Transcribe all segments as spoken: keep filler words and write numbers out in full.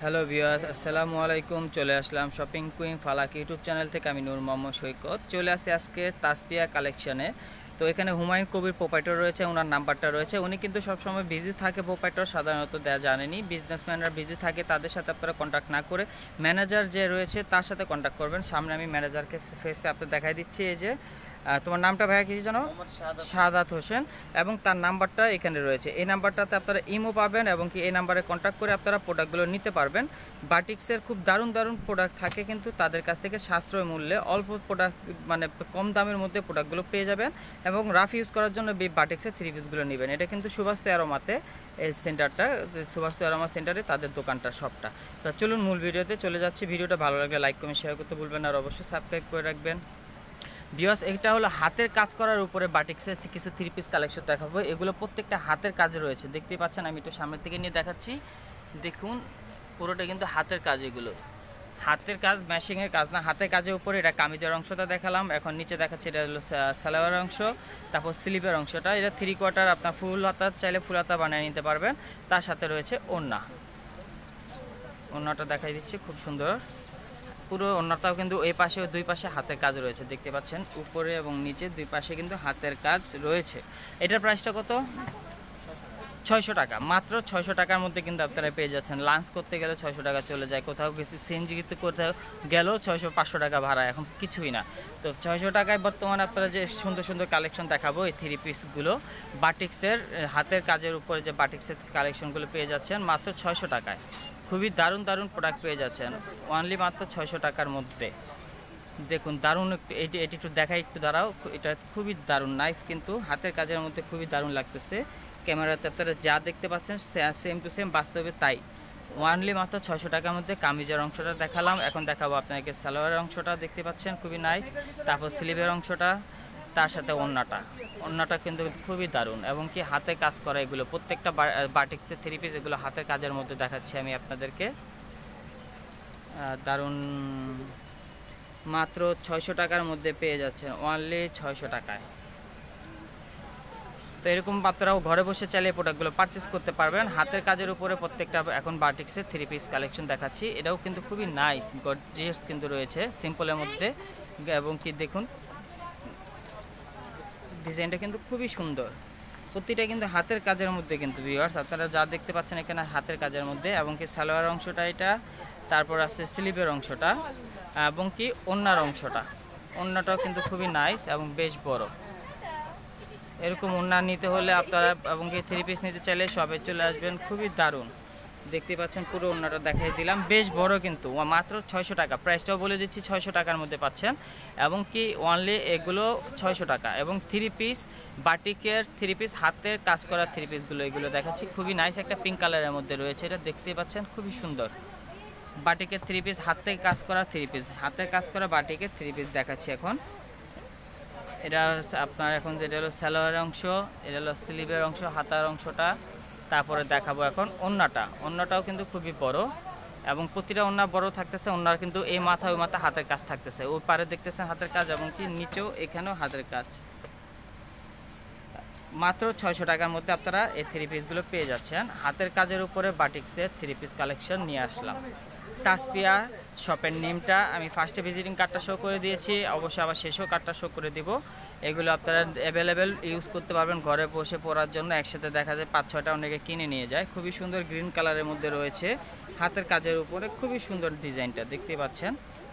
Hello viewers, আসসালামু আলাইকুম। চলে আসলাম shopping queen Falak YouTube channel থেকে। আমি নূর মোহাম্মদ সৈকত চলে আসি আজকে তাসপিয়া কালেকশনে। তো এখানে হুমায়ুন কবির প্রোপাইটর রয়েছে, ওনার নাম্বারটা রয়েছে। উনি কিন্তু সবসময় বিজি থাকে, প্রোপাইটর সাধারণত দেওয়া জানেনি। বিজনেসম্যানরা বিজি থাকে, তাদের সাথে আপনারা কন্ট্যাক্ট না করে ম্যানেজার যে রয়েছে তার সাথে কন্ট্যাক্ট করবেন। সামনে আমি ম্যানেজারকে ফেসে আপনার দেখাই দিচ্ছি। এই যে তোমার নামটা ভাইয়া কি জানো? শাহাদাত হোসেন। এবং তার নাম্বারটা এখানে রয়েছে। এই নাম্বারটাতে আপনারা ইমো পাবেন এবং কি এই নাম্বারে কন্ট্যাক্ট করে আপনারা প্রোডাক্টগুলো নিতে পারবেন। বাটিক্সের খুব দারুণ দারুণ প্রোডাক্ট থাকে, কিন্তু তাদের কাছ থেকে সাশ্রয় মূল্যে অল্প প্রোডাক্ট মানে কম দামের মধ্যে প্রোডাক্টগুলো পেয়ে যাবেন। এবং রাফ ইউজ করার জন্য বাটিক্সের থ্রি পিসগুলো নেবেন। এটা কিন্তু সুভাষ অ্যারোমাতে এই সেন্টারটা, সুভাষ অ্যারোমা সেন্টারে তাদের দোকানটা সবটা। তো চলুন মূল ভিডিওতে চলে যাচ্ছি। ভিডিওটা ভালো লাগলে লাইক কমেন্ট শেয়ার করতে ভুলবেন না, আর অবশ্যই সাবস্ক্রাইব করে রাখবেন। ভিউয়ার্স, এটা হলো হাতের কাজ করার উপরে বাটিক্সের কিছু থ্রি পিস কালেকশন দেখাবো। এগুলো প্রত্যেকটা হাতের কাজে রয়েছে, দেখতেই পাচ্ছেন। আমি একটু সামনের থেকে নিয়ে দেখাচ্ছি। দেখুন পুরোটা কিন্তু হাতের কাজ। এগুলো হাতের কাজ, ম্যাশিংয়ের কাজ না, হাতের কাজের উপরে। এটা কামিজের অংশটা দেখালাম, এখন নিচে দেখাচ্ছি এটা হলো সালোয়ার অংশ, তারপর স্লিভের অংশটা। এটা থ্রি কোয়ার্টার, আপনার ফুল হাতা চাইলে ফুল হাতা বানিয়ে নিতে পারবেন। তার সাথে রয়েছে ওড়না। ওড়নাটা দেখাই দিচ্ছি, খুব সুন্দর। পুরো ওড়নাটাও কিন্তু এই পাশে দুই পাশে হাতের কাজ রয়েছে, দেখতে পাচ্ছেন। উপরে এবং নিচে দুই পাশে কিন্তু হাতের কাজ রয়েছে। এটার প্রাইসটা কত? ছয়শো টাকা, মাত্র ছয়শো টাকার মধ্যে কিন্তু আপনারা পেয়ে যাচ্ছেন। লাঞ্চ করতে গেলে ছয়শো টাকা চলে যায়, কোথাও কিছু সিএনজিতে কোথাও গেলেও ছয়শো পাঁচশো টাকা ভাড়া, এখন কিছুই না। তো ছয়শো টাকায় বর্তমানে আপনারা যে সুন্দর সুন্দর কালেকশন দেখাবো, এই থ্রি পিসগুলো বাটিক্সের হাতের কাজের উপরে যে বাটিক্সের কালেকশনগুলো পেয়ে যাচ্ছেন মাত্র ছয়শো টাকায়। খুবই দারুণ দারুণ প্রোডাক্ট পেয়ে যাচ্ছেন অনলি মাত্র ছয়শো টাকার মধ্যে। দেখুন দারুণ, একটু এটি এটি একটু দেখাই, একটু দাঁড়াও। এটা খুবই দারুণ নাইস, কিন্তু হাতের কাজের মধ্যে খুবই দারুণ লাগতেছে। ক্যামেরাতে আপনারা যা দেখতে পাচ্ছেন সেম টু সেম বাস্তবে তাই। ওয়ানলি মাত্র ছয়শো টাকার মধ্যে কামিজের অংশটা দেখালাম, এখন দেখাবো আপনাকে সালোয়ারের অংশটা। দেখতে পাচ্ছেন খুবই নাইস। তারপর স্লিভের অংশটা, তার সাথে ওড়নাটা। ওড়নাটা কিন্তু খুবই দারুণ এবং কি হাতে কাজ করা। এগুলো প্রত্যেকটা বাটিক্সের থ্রি পিস, এগুলো হাতের কাজের মধ্যে দেখাচ্ছি আমি আপনাদেরকে। দারুণ, মাত্র ছয়শো টাকার মধ্যে পেয়ে যাচ্ছেন, অনলি ছয়শো টাকায়। তো এরকম আপনারাও ঘরে বসে চাইলে প্রোডাক্টগুলো পারচেস করতে পারবেন। হাতের কাজের উপরে প্রত্যেকটা এখন বাটিক্সের থ্রি পিস কালেকশন দেখাচ্ছি। এটাও কিন্তু খুবই নাইস, গর্জিয়াস কিন্তু রয়েছে সিম্পলের মধ্যে। এবং কি দেখুন ডিজাইনটা কিন্তু খুবই সুন্দর, প্রতিটা কিন্তু হাতের কাজের মধ্যে। কিন্তু ভিউয়ার্স, আপনারা যা দেখতে পাচ্ছেন এখানে হাতের কাজের মধ্যে। এবং কি সালোয়ার অংশটা এটা, তারপর আছে স্লিভের অংশটা, এবং কি ওড়নার অংশটা। ওড়নাটাও কিন্তু খুবই নাইস এবং বেশ বড়। এরকম ওড়না নিতে হলে আপনারা এবং কি থ্রি পিস নিতে চাইলে সবে চলে আসবেন। খুবই দারুণ, দেখতে পাচ্ছেন পুরো ওড়নাটা দেখাই দিলাম, বেশ বড় কিন্তু। মাত্র ছয়শো টাকা, প্রাইসটাও বলে দিচ্ছি, ছয়শো টাকার মধ্যে পাচ্ছেন। এবং কি অনলি এগুলো ছয়শো টাকা। এবং থ্রি পিস বাটিকের থ্রি পিস, হাতের কাজ করা থ্রি পিসগুলো এগুলো দেখাচ্ছি। খুবই নাইস, একটা পিঙ্ক কালারের মধ্যে রয়েছে, এটা দেখতে পাচ্ছেন খুবই সুন্দর। বাটিকের থ্রি পিস, হাতের কাজ করা থ্রি পিস, হাতের কাজ করা বাটিকের থ্রি পিস দেখাচ্ছি এখন। এটা আপনার এখন যেটা হলো সালোয়ারের অংশ, এটা হলো স্লিভের অংশ, হাতার অংশটা। তারপরে দেখাবো এখন ওড়নাটা। ওড়নাটাও কিন্তু খুবই বড় এবং প্রতিটা ওড়না বড় থাকতেছে। ওড়নার কিন্তু এই মাথা ওই মাথা হাতের কাজ থাকতেছে, ওই পারে দেখতেছেন হাতের কাজ, এবং কি নিচেও এখানেও হাতের কাজ। মাত্র ছয়শো টাকার মধ্যে আপনারা এই থ্রি পিসগুলো পেয়ে যাচ্ছেন। হাতের কাজের উপরে বাটিক্সের থ্রি পিস কালেকশন নিয়ে আসলাম। তাসপিয়া শপের নেমটা আমি ফার্স্টে ভিজিটিং কার্ডটা শো করে দিয়েছি, অবশ্যই আবার শেষেও কার্ডটা শো করে দিব। এগুলো আপনারা অ্যাভেলেবেল ইউজ করতে পারবেন ঘরে বসে পরার জন্য। একসাথে দেখা যায় পাঁচ ছয়টা অনেকে কিনে নিয়ে যায়। খুবই সুন্দর গ্রিন কালারের মধ্যে রয়েছে, হাতের কাজের উপরে খুবই সুন্দর ডিজাইনটা দেখতে পাচ্ছেন।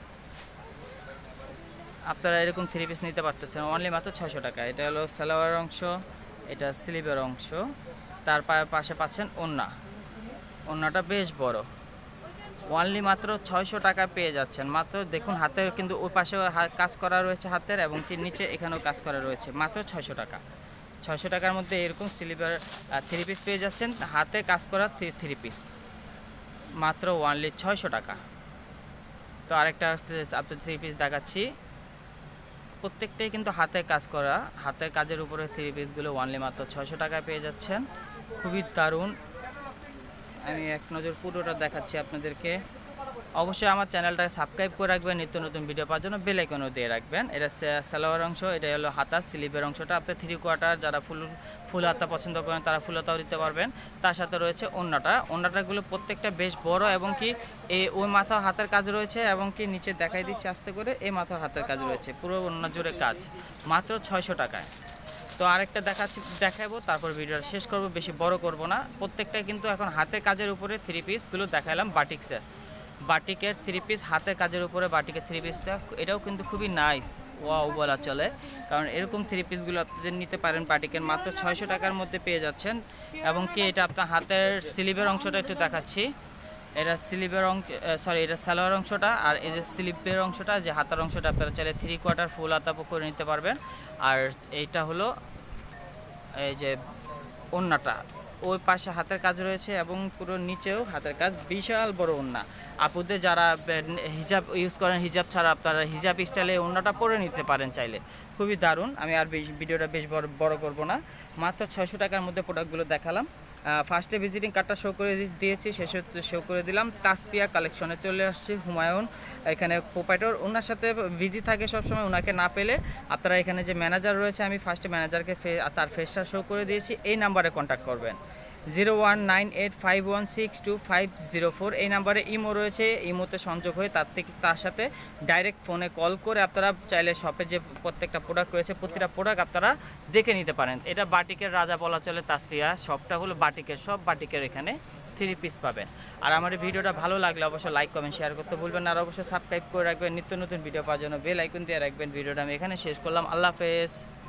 আপনারা এরকম থ্রি পিস নিতে পারতেছেন অনলি মাত্র ছয়শো টাকা। এটা হলো সালোয়ার অংশ, এটা স্লিভের অংশ, তার পাশে পাচ্ছেন ওড়না। ওড়নাটা বেশ বড়, অনলি মাত্র ছয়শো টাকা পেয়ে যাচ্ছেন। মাত্র দেখুন হাতের কিন্তু ওই পাশেও কাজ করা রয়েছে হাতের, এবং কি নিচে এখানেও কাজ করা রয়েছে। মাত্র ছয়শো টাকা। ছয়শো টাকার মধ্যে এরকম স্লিভার থ্রি পিস পেয়ে যাচ্ছেন, হাতে কাজ করা থ্রি পিস মাত্র অনলি ছয়শো টাকা। তো আরেকটা আপনার থ্রি পিস দেখাচ্ছি, প্রত্যেকটাই কিন্তু হাতে কাজ করা, হাতের কাজের উপরে থ্রি পিসগুলো অনলি মাত্র ছয়শো টাকায় পেয়ে যাচ্ছেন। খুবই দারুণ। আমি এক নজর পুরোটা দেখাচ্ছি আপনাদেরকে। অবশ্যই আমার চ্যানেলটাকে সাবস্ক্রাইব করে রাখবেন, নিত্য নতুন ভিডিও পাওয়ার জন্য বেল আইকনও দিয়ে রাখবেন। এটা সালোয়ার অংশ, এটা হলো হাতা স্লিভের অংশটা। আপনার থ্রি কোয়ার্টার যারা ফুল ফুল হাতা পছন্দ করেন তারা ফুল হাতাও দিতে পারবেন। তার সাথে রয়েছে ওড়নাটা, ওড়নাটাগুলো প্রত্যেকটা বেশ বড় এবং কি এই ওই মাথা হাতের কাজ রয়েছে এবং কি নিচে দেখাই দিচ্ছি আস্তে করে, এই মাথা হাতের কাজ রয়েছে, পুরো ওড়না জুড়ে কাজ, মাত্র ছয়শো টাকায়। তো আরেকটা দেখাচ্ছি, দেখাবো তারপর ভিডিওটা শেষ করব, বেশি বড় করব না। প্রত্যেকটাই কিন্তু এখন হাতের কাজের উপরে থ্রি পিসগুলো দেখালাম বাটিক্সের, বাটিকের থ্রি পিস হাতের কাজের উপরে বাটিকের থ্রি পিসটা, এটাও কিন্তু খুবই নাইস, ওয়াও বলা চলে। কারণ এরকম থ্রি পিসগুলো আপনাদের নিতে পারেন বাটিকের মাত্র ছয়শো টাকার মধ্যে পেয়ে যাচ্ছেন। এবং কি এটা আপনার হাতের স্লিভের অংশটা একটু দেখাচ্ছি, এটা স্লিভের অংশ, সরি এটা সালোয়ার অংশটা, আর এই যে স্লিভের অংশটা যে হাতার অংশটা আপনারা চাইলে থ্রি কোয়ার্টার ফুল হাতা করে নিতে পারবেন। আর এইটা হলো এই যে ওড়নাটা, ওই পাশে হাতের কাজ রয়েছে এবং পুরো নিচেও হাতের কাজ, বিশাল বড় ওড়না। আপুদের যারা হিজাব ইউজ করেন, হিজাব ছাড়া আপনারা হিজাব স্টাইলে ওড়নাটা পরে নিতে পারেন চাইলে, খুবই দারুণ। আমি আর ভিডিওটা বেশ বড় বড় করবো না, মাত্র ছয়শো টাকার মধ্যে প্রোডাক্টগুলো দেখালাম। ফার্স্টে ভিজিটিং কার্ডটা শো করে দিয়েছি, শেষে শো করে দিলাম। তাসপিয়া কালেকশনে চলে আসছি, হুমায়ুন এখানে প্রোপাইটর, ওনার সাথে বিজি থাকে সবসময়, ওনাকে না পেলে আপনারা এখানে যে ম্যানেজার রয়েছে, আমি ফার্স্টে ম্যানেজারকে তার ফেসটা শো করে দিয়েছি, এই নাম্বারে কন্ট্যাক্ট করবেন zero one nine eight five one six two five zero four. এই নাম্বারে ইমো রয়েছে, ইমোতে সংযোগ হয়ে তার থেকে তার সাথে ডাইরেক্ট ফোনে কল করে আপনারা চাইলে শপে যে প্রত্যেকটা প্রোডাক্ট রয়েছে প্রতিটা প্রোডাক্ট আপনারা দেখে নিতে পারেন। এটা বাটিকের রাজা বলা চলে তাসপিয়া, শপটা হলো বাটিকের, সব বাটিকের এখানে থ্রি পিস পাবেন। আর আমার এই ভিডিওটা ভালো লাগলে অবশ্যই লাইক কমেন্ট শেয়ার করতে ভুলবেন না, আর অবশ্যই সাবস্ক্রাইব করে রাখবেন, নিত্য নতুন ভিডিও পাওয়ার জন্য বেল আইকন দিয়ে রাখবেন। ভিডিওটা আমি এখানে শেষ করলাম, আল্লাহ হাফেজ।